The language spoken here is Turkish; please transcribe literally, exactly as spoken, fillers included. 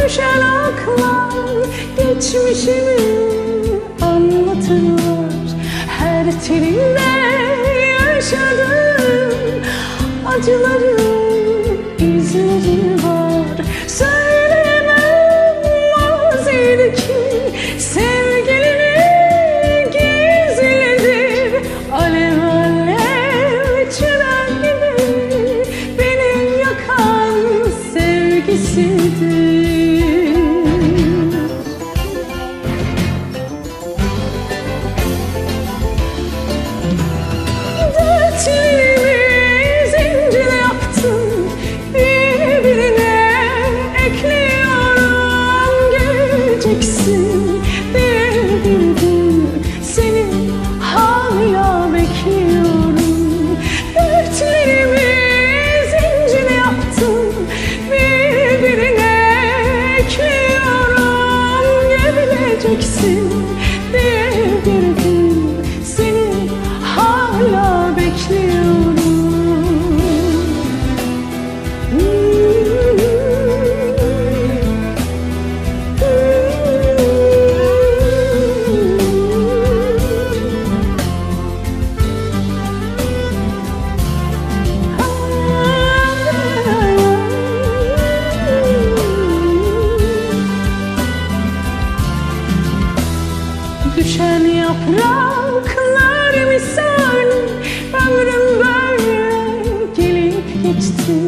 düşen aklar geçmişimi anlatırlar. Her telinde yaşadığım acıların izleri var. Söyleyemem mazideki sevgilini gizlidir. Alev alev çınar gibi beni yakan sevgisidir. Bir bir gün seni hala bekliyorum. Dertlerimi zincir yaptım, birbirine ekliyorum. Geleceksin bir bir gün seni hala bekliyorum. Düşen yapraklar misali ömrüm böyle gelip geçti.